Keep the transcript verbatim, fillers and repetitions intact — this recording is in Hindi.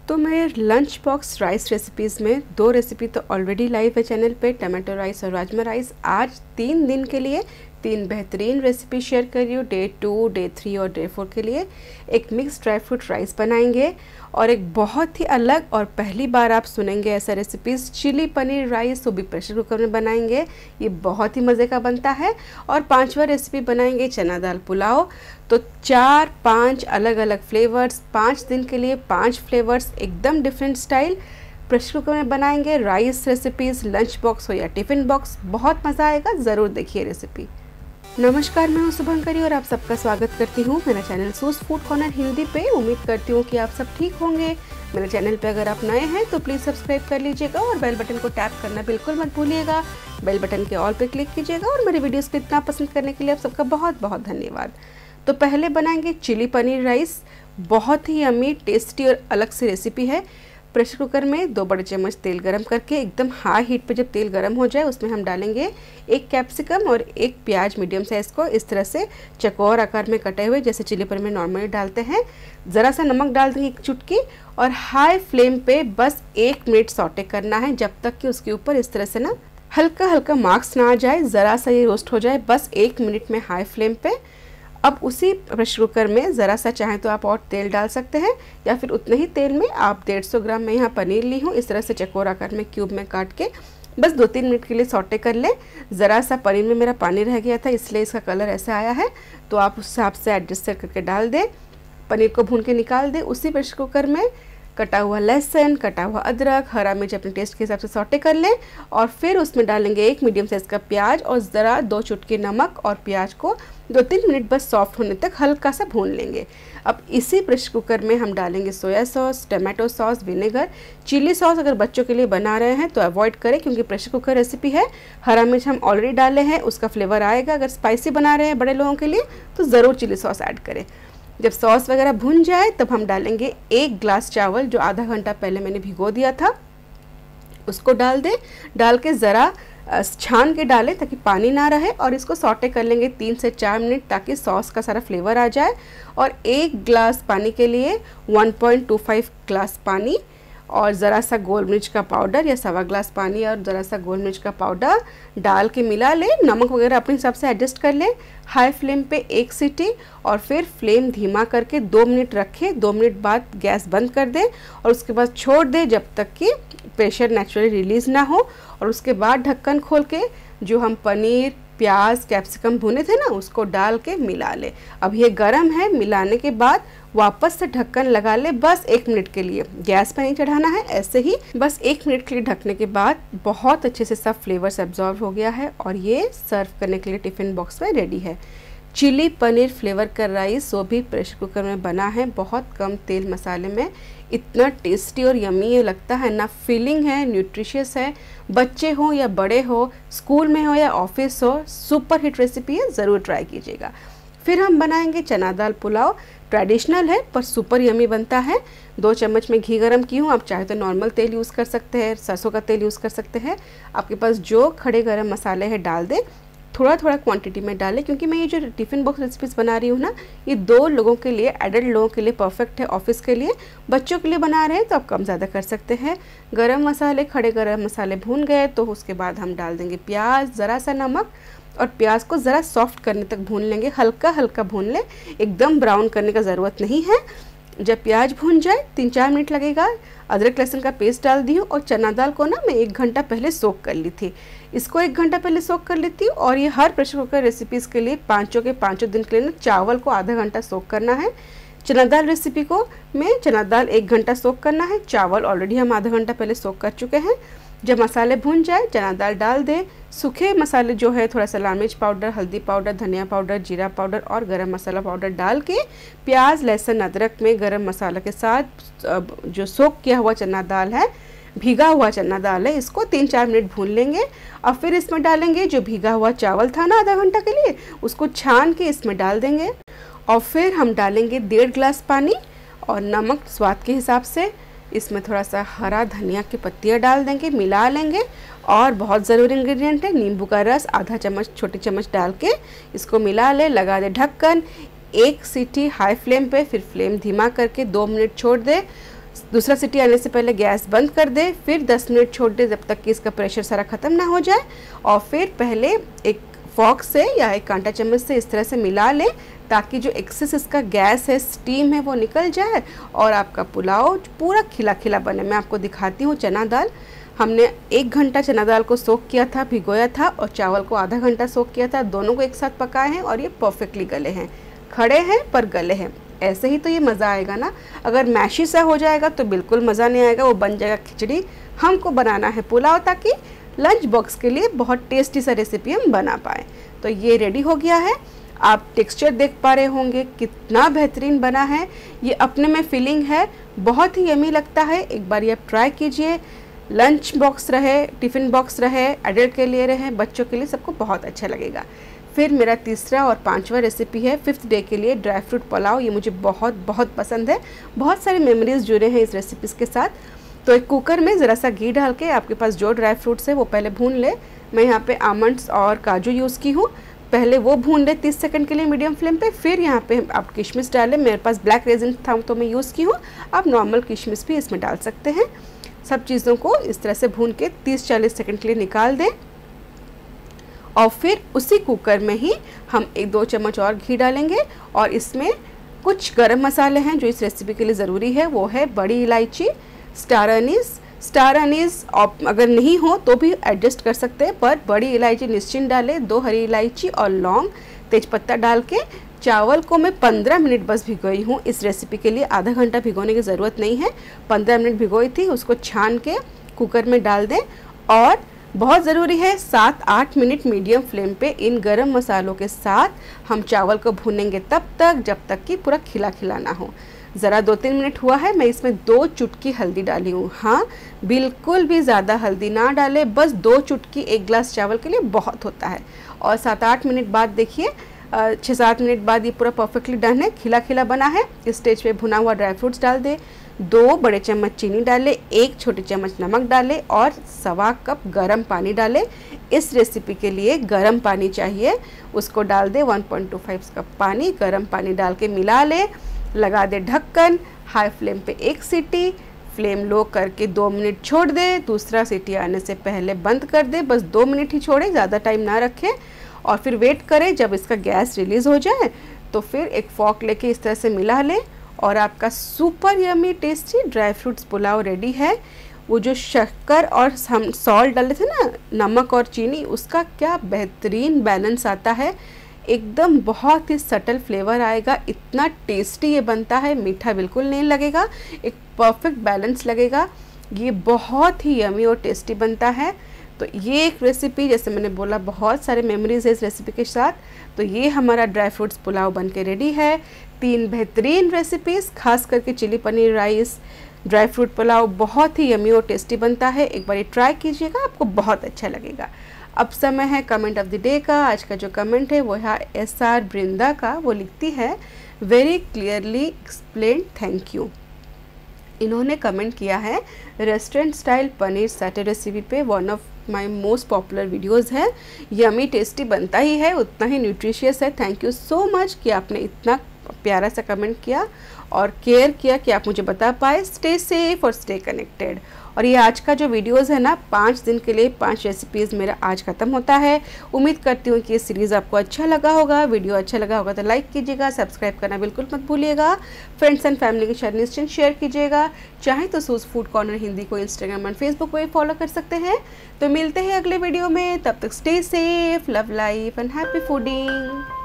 तो मेरे लंच बॉक्स राइस रेसिपीज़ में दो रेसिपी तो ऑलरेडी लाइव है चैनल पे, टमाटो राइस और राजमा राइस। आज तीन दिन के लिए तीन बेहतरीन रेसिपी शेयर कर रही हूँ, डे टू, डे थ्री और डे फोर के लिए। एक मिक्स ड्राई फ्रूट राइस बनाएंगे और एक बहुत ही अलग और पहली बार आप सुनेंगे ऐसा रेसिपीज़, चिली पनीर राइस, वो भी प्रेशर कुकर में बनाएंगे। ये बहुत ही मज़े का बनता है। और पांचवा रेसिपी बनाएंगे चना दाल पुलाव। तो चार पांच अलग अलग फ्लेवर्स, पाँच दिन के लिए पांच फ्लेवर्स, एकदम डिफरेंट स्टाइल प्रेशर कुकर में बनाएंगे। राइस रेसिपीज़ लंच बॉक्स हो या टिफ़िन बॉक्स, बहुत मज़ा आएगा, ज़रूर देखिए रेसिपी। नमस्कार, मैं हूं शुभंकरी और आप सबका स्वागत करती हूं मेरा चैनल सूस फूड कॉर्नर हिंदी पे। उम्मीद करती हूं कि आप सब ठीक होंगे। मेरे चैनल पे अगर आप नए हैं तो प्लीज़ सब्सक्राइब कर लीजिएगा और बेल बटन को टैप करना बिल्कुल मत भूलिएगा। बेल बटन के ऑल पे क्लिक कीजिएगा और मेरे वीडियोस को इतना पसंद करने के लिए आप सबका बहुत बहुत धन्यवाद। तो पहले बनाएंगे चिली पनीर राइस। बहुत ही यम्मी, टेस्टी और अलग सी रेसिपी है। प्रेशर कुकर में दो बड़े चम्मच तेल गरम करके एकदम हाई हीट पे जब तेल गरम हो जाए उसमें हम डालेंगे एक कैप्सिकम और एक प्याज मीडियम साइज़ को इस तरह से चौकोर आकार में कटे हुए, जैसे चिली पनीर में नॉर्मली डालते हैं। ज़रा सा नमक डाल देंगे एक चुटकी और हाई फ्लेम पे बस एक मिनट सौटे करना है, जब तक कि उसके ऊपर इस तरह से ना हल्का हल्का मार्क्स ना आ जाए, ज़रा सा ये रोस्ट हो जाए, बस एक मिनट में हाई फ्लेम पे। अब उसी प्रेशर कुकर में ज़रा सा चाहें तो आप और तेल डाल सकते हैं या फिर उतने ही तेल में आप डेढ़ सौ ग्राम में यहाँ पनीर ली हूँ, इस तरह से चकोर आकार में क्यूब में काट के बस दो तीन मिनट के लिए सौटे कर लें। ज़रा सा पनीर में मेरा पानी रह गया था इसलिए इसका कलर ऐसा आया है, तो आप उस हिसाब से एडजस्ट करके डाल दें। पनीर को भून के निकाल दें। उसी प्रेशर कुकर में कटा हुआ लहसुन, कटा हुआ अदरक, हरा मिर्च अपने टेस्ट के हिसाब से सौटे कर लें और फिर उसमें डालेंगे एक मीडियम साइज़ का प्याज और ज़रा दो चुटकी नमक और प्याज को दो तीन मिनट बस सॉफ्ट होने तक हल्का सा भून लेंगे। अब इसी प्रेशर कुकर में हम डालेंगे soya sauce, tomato sauce, vinegar, chilli sauce. अगर बच्चों के लिए बना रहे हैं तो अवॉइड करें क्योंकि प्रेशर कुकर रेसिपी है। हरा मिर्च हम ऑलरेडी डाले हैं, उसका फ्लेवर आएगा। अगर स्पाइसी बना रहे हैं बड़े लोगों के लिए तो ज़रूर चिली सॉस ऐड करें। जब सॉस वगैरह भुन जाए तब हम डालेंगे एक ग्लास चावल जो आधा घंटा पहले मैंने भिगो दिया था, उसको डाल दें। डाल के ज़रा छान के डालें ताकि पानी ना रहे और इसको सौटे कर लेंगे तीन से चार मिनट ताकि सॉस का सारा फ्लेवर आ जाए। और एक ग्लास पानी के लिए one point two five glass पानी और ज़रा सा गोल मिर्च का पाउडर या सवा ग्लास पानी और ज़रा सा गोल मिर्च का पाउडर डाल के मिला लें। नमक वगैरह अपने हिसाब से एडजस्ट कर लें। हाई फ्लेम पे एक सीटी और फिर फ्लेम धीमा करके दो मिनट रखें। दो मिनट बाद गैस बंद कर दें और उसके बाद छोड़ दें जब तक कि प्रेशर नेचुरली रिलीज़ ना हो। और उसके बाद ढक्कन खोल के जो हम पनीर, प्याज, कैप्सिकम भुने थे ना, उसको डाल के मिला ले। अब ये गरम है, मिलाने के बाद वापस से ढक्कन लगा ले, बस एक मिनट के लिए। गैस पर नहीं चढ़ाना है, ऐसे ही बस एक मिनट के लिए ढकने के बाद बहुत अच्छे से सब फ्लेवर्स एब्जॉर्व हो गया है और ये सर्व करने के लिए टिफ़िन बॉक्स में रेडी है। चिली पनीर फ्लेवर का राइस, वो भी प्रेशर कुकर में बना है, बहुत कम तेल मसाले में। इतना टेस्टी और यम्मी ये लगता है ना, फीलिंग है, न्यूट्रिशियस है। बच्चे हो या बड़े हो, स्कूल में हो या ऑफिस हो, सुपर हिट रेसिपी है, ज़रूर ट्राई कीजिएगा। फिर हम बनाएंगे चना दाल पुलाव। ट्रेडिशनल है पर सुपर यम्मी बनता है। दो चम्मच में घी गरम की हूँ, आप चाहे तो नॉर्मल तेल यूज़ कर सकते हैं, सरसों का तेल यूज़ कर सकते हैं। आपके पास जो खड़े गरम मसाले हैं डाल दें, थोड़ा थोड़ा क्वांटिटी में डालें क्योंकि मैं ये जो टिफ़िन बॉक्स रेसिपीज़ बना रही हूँ ना, ये दो लोगों के लिए, एडल्ट लोगों के लिए परफेक्ट है। ऑफिस के लिए, बच्चों के लिए बना रहे हैं तो आप कम ज़्यादा कर सकते हैं। गरम मसाले, खड़े गरम मसाले भून गए तो उसके बाद हम डाल देंगे प्याज, ज़रा सा नमक और प्याज को ज़रा सॉफ्ट करने तक भून लेंगे। हल्का हल्का भून लें, एकदम ब्राउन करने का ज़रूरत नहीं है। जब प्याज भून जाए, तीन चार मिनट लगेगा। अदरक लहसुन का पेस्ट डाल दी हूँ और चना दाल को ना मैं एक घंटा पहले सोक कर ली थी। इसको एक घंटा पहले सोक कर लेती हूँ और ये हर प्रेशर कुकर रेसिपीज़ के लिए पाँचों के पाँचों दिन के लिए ना चावल को आधा घंटा सोक करना है। चना दाल रेसिपी को में चना दाल एक घंटा सोक करना है, चावल ऑलरेडी हम आधा घंटा पहले सोक कर चुके हैं। जब मसाले भून जाए, चना दाल डाल दें। सूखे मसाले जो है थोड़ा सा लाल मिर्च पाउडर, हल्दी पाउडर, धनिया पाउडर, जीरा पाउडर और गरम मसाला पाउडर डाल के प्याज, लहसुन, अदरक में गरम मसाला के साथ जो सोक किया हुआ चना दाल है, भीगा हुआ चना दाल है, इसको तीन चार मिनट भून लेंगे। और फिर इसमें डालेंगे जो भीगा हुआ चावल था ना आधा घंटा के लिए, उसको छान के इसमें डाल देंगे। और फिर हम डालेंगे डेढ़ गिलास पानी और नमक स्वाद के हिसाब से। इसमें थोड़ा सा हरा धनिया की पत्तियाँ डाल देंगे, मिला लेंगे। और बहुत ज़रूरी इंग्रेडिएंट है नींबू का रस, आधा चम्मच, छोटी चम्मच डाल के इसको मिला ले। लगा दे ढक्कन, एक सीटी हाई फ्लेम पे, फिर फ्लेम धीमा करके दो मिनट छोड़ दे। दूसरा सीटी आने से पहले गैस बंद कर दे, फिर दस मिनट छोड़ दे जब तक कि इसका प्रेशर सारा ख़त्म ना हो जाए, और फिर पहले एक फॉक से या एक कांटा चम्मच से इस तरह से मिला लें ताकि जो एक्सेस इसका गैस है, स्टीम है, वो निकल जाए और आपका पुलाव पूरा खिला खिला बने। मैं आपको दिखाती हूँ। चना दाल हमने एक घंटा चना दाल को सोक किया था, भिगोया था, और चावल को आधा घंटा सोक किया था। दोनों को एक साथ पकाए हैं और ये परफेक्टली गले हैं, खड़े हैं पर गले हैं। ऐसे ही तो ये मज़ा आएगा ना। अगर मैशी सा हो जाएगा तो बिल्कुल मज़ा नहीं आएगा, वो बन जाएगा खिचड़ी। हमको बनाना है पुलाव ताकि लंच बॉक्स के लिए बहुत टेस्टी सा रेसिपी हम बना पाएँ। तो ये रेडी हो गया है। आप टेक्सचर देख पा रहे होंगे कितना बेहतरीन बना है। ये अपने में फीलिंग है, बहुत ही यमी लगता है। एक बार ये आप ट्राई कीजिए। लंच बॉक्स रहे, टिफ़िन बॉक्स रहे, एडल्ट के लिए रहे, बच्चों के लिए, सबको बहुत अच्छा लगेगा। फिर मेरा तीसरा और पांचवा रेसिपी है फिफ्थ डे के लिए ड्राई फ्रूट पुलाव। ये मुझे बहुत बहुत पसंद है, बहुत सारे मेमोरीज़ जुड़े हैं इस रेसिपीज़ के साथ। तो एक कुकर में ज़रा सा घी डाल के आपके पास जो ड्राई फ्रूट्स है वो पहले भून ले। मैं यहाँ पे आमंड्स और काजू यूज़ की हूँ। पहले वो भून ले तीस सेकंड के लिए मीडियम फ्लेम पे। फिर यहाँ पे आप किशमिश डालें। मेरे पास ब्लैक रेजिन था तो मैं यूज़ की हूँ, आप नॉर्मल किशमिश भी इसमें डाल सकते हैं। सब चीज़ों को इस तरह से भून के तीस चालीस सेकंड के लिए निकाल दें, और फिर उसी कुकर में ही हम एक दो चम्मच और घी डालेंगे। और इसमें कुछ गरम मसाले हैं जो इस रेसिपी के लिए ज़रूरी है। वो है बड़ी इलायची, स्टार अनीस। स्टार अनीस अगर नहीं हो तो भी एडजस्ट कर सकते हैं, पर बड़ी इलायची निश्चिंत डालें, दो हरी इलायची और लौंग, तेज़पत्ता डाल के चावल को मैं पंद्रह मिनट बस भिगोई हूँ इस रेसिपी के लिए। आधा घंटा भिगोने की ज़रूरत नहीं है, पंद्रह मिनट भिगोई थी। उसको छान के कुकर में डाल दें, और बहुत ज़रूरी है सात आठ मिनट मीडियम फ्लेम पे इन गरम मसालों के साथ हम चावल को भूनेंगे तब तक जब तक कि पूरा खिला खिला ना हो। ज़रा दो तीन मिनट हुआ है, मैं इसमें दो चुटकी हल्दी डाली हूँ। हाँ, बिल्कुल भी ज़्यादा हल्दी ना डालें, बस दो चुटकी एक गिलास चावल के लिए बहुत होता है। और सात आठ मिनट बाद देखिए, छः सात मिनट बाद ये पूरा परफेक्टली डन है, खिला खिला बना है। इस स्टेज पे भुना हुआ ड्राई फ्रूट्स डाल दें, दो बड़े चम्मच चीनी डालें, एक छोटी चम्मच नमक डालें और सवा कप गरम पानी डालें। इस रेसिपी के लिए गरम पानी चाहिए, उसको डाल दें। One point two five cup पानी, गरम पानी डाल के मिला लें। लगा दे ढक्कन, हाई फ्लेम पे एक सीटी, फ्लेम लो करके दो मिनट छोड़ दे। दूसरा सीटी आने से पहले बंद कर दे, बस दो मिनट ही छोड़े, ज़्यादा टाइम ना रखें। और फिर वेट करें जब इसका गैस रिलीज़ हो जाए, तो फिर एक फॉक लेके इस तरह से मिला लें और आपका super yummy tasty dry fruits pulao ready है। वो जो शक्कर और हम सॉल्ट डाले थे ना, नमक और चीनी, उसका क्या बेहतरीन बैलेंस आता है। एकदम बहुत ही सटल फ्लेवर आएगा, इतना टेस्टी ये बनता है, मीठा बिल्कुल नहीं लगेगा, एक परफेक्ट बैलेंस लगेगा। ये बहुत ही यमी और टेस्टी बनता है। तो ये एक रेसिपी, जैसे मैंने बोला, बहुत सारे मेमोरीज है इस रेसिपी के साथ। तो ये हमारा ड्राई फ्रूट्स पुलाव बन के रेडी है। तीन बेहतरीन रेसिपीज़, खास करके chilli paneer rice, dry fruit pulao बहुत ही यमी और टेस्टी बनता है। एक बार ट्राई कीजिएगा, आपको बहुत अच्छा लगेगा। अब समय है कमेंट ऑफ द डे का। आज का जो कमेंट है वो है एस आर बृंदा का। वो लिखती है, very clearly explain, thank you. इन्होंने कमेंट किया है, रेस्टोरेंट स्टाइल पनीर सैटर रेसिपी पे one of my most popular videos है। यमी टेस्टी बनता ही है, उतना ही न्यूट्रिशियस है। थैंक यू सो मच कि आपने इतना प्यारा सा कमेंट किया और केयर किया कि आप मुझे बता पाए। स्टे सेफ और स्टे कनेक्टेड। और ये आज का जो वीडियोस है ना, पाँच दिन के लिए पांच रेसिपीज़ मेरा आज ख़त्म होता है। उम्मीद करती हूँ कि ये सीरीज़ आपको अच्छा लगा होगा। वीडियो अच्छा लगा होगा तो लाइक कीजिएगा, सब्सक्राइब करना बिल्कुल मत भूलिएगा। फ्रेंड्स एंड फैमिली के साथ निश्चिंत शेयर कीजिएगा। चाहे तो सूज फूड कॉर्नर हिंदी को इंस्टाग्राम और फेसबुक पर फॉलो कर सकते हैं। तो मिलते हैं अगले वीडियो में, तब तक stay safe, love life and happy fooding.